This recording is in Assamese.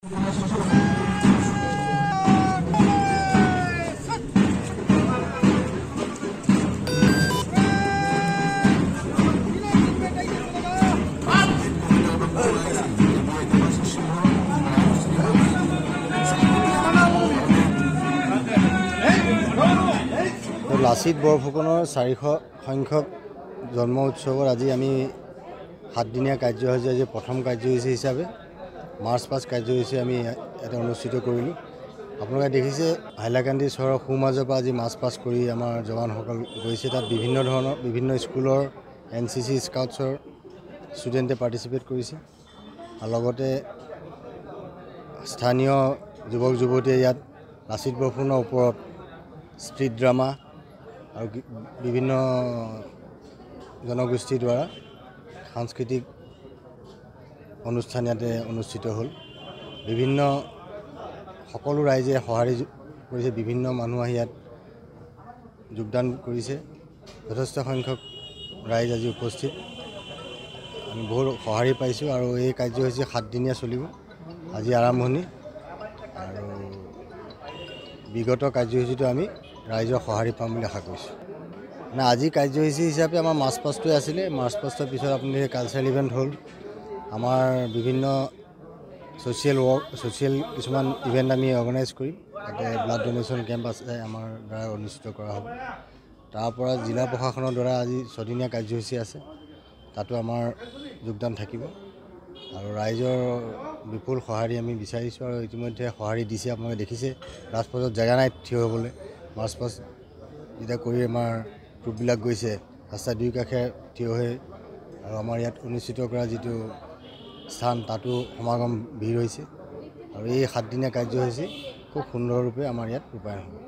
লাচিত বৰফুকনৰ 400 সংখ্যক জন্ম উৎসৱৰ আজি আমি 7 দিনীয়া কাৰ্যসূচী আজি প্ৰথম কাৰ্যসূচী হিচাপে মাৰ্চ পাষ্ট কাৰ্যসূচী আমি এটা অনুষ্ঠিত কৰিলোঁ। আপোনালোকে দেখিছে হাইলাকান্দি চহৰৰ সোঁমাজৰ পৰা আজি মাৰ্চ পাষ্ট কৰি আমাৰ জৱানসকল গৈছে। তাত বিভিন্ন স্কুলৰ NCC স্কাউটছৰ ষ্টুডেণ্টে পাৰ্টিচিপেট কৰিছে আৰু লগতে স্থানীয় যুৱক যুৱতীয়ে ইয়াত লাচিত বৰফুকনৰ ওপৰত ষ্ট্ৰীট ড্ৰামা আৰু বিভিন্ন জনগোষ্ঠীৰ দ্বাৰা সাংস্কৃতিক অনুষ্ঠান ইয়াতে অনুষ্ঠিত হ'ল। সকলো ৰাইজে সঁহাৰি কৰিছে, বিভিন্ন মানুহ আহি ইয়াত যোগদান কৰিছে। যথেষ্ট সংখ্যক ৰাইজ আজি উপস্থিত, আমি বহুত সঁহাৰি পাইছোঁ আৰু এই কাৰ্যসূচী 7 দিনীয়া চলিব। আজি আৰম্ভণি আৰু বিগত কাৰ্যসূচীটো আমি ৰাইজৰ সঁহাৰি পাম বুলি আশা কৰিছোঁ। আজি কাৰ্যসূচী হিচাপে আমাৰ মাৰ্চ পাষ্টটোৱে আছিলে। মাৰ্চ পাষ্টৰ পিছত আপুনি কালচাৰেল ইভেণ্ট হ'ল, আমাৰ বিভিন্ন ছ'চিয়েল কিছুমান ইভেণ্ট আমি অৰ্গেনাইজ কৰিম। তাতে ব্লাড ডনেশ্যন কেম্প আছে, আমাৰ দ্বাৰা অনুষ্ঠিত কৰা হ'ব। তাৰপৰা জিলা প্ৰশাসনৰ দ্বাৰা আজি 6 দিনীয়া কাৰ্যসূচী আছে, তাতো আমাৰ যোগদান থাকিব আৰু ৰাইজৰ বিপুল সঁহাৰি আমি বিচাৰিছোঁ আৰু ইতিমধ্যে সঁহাৰি দিছে। আপোনালোকে দেখিছে ৰাজপথত জেগা নাই থিয় হ'বলৈ। মাৰ্চ পাষ্ট যেতিয়া কৰি আমাৰ গ্ৰুপবিলাক গৈছে, ৰাস্তাৰ দুই কাষে থিয় হৈ আৰু আমাৰ ইয়াত অনুষ্ঠিত কৰা যিটো স্থান তাতো সমাগম ভিৰ হৈছে আৰু এই 7 দিনীয়া কাৰ্যসূচী খুব সুন্দৰৰূপে আমাৰ ইয়াত ৰূপায়ণ হ'ব।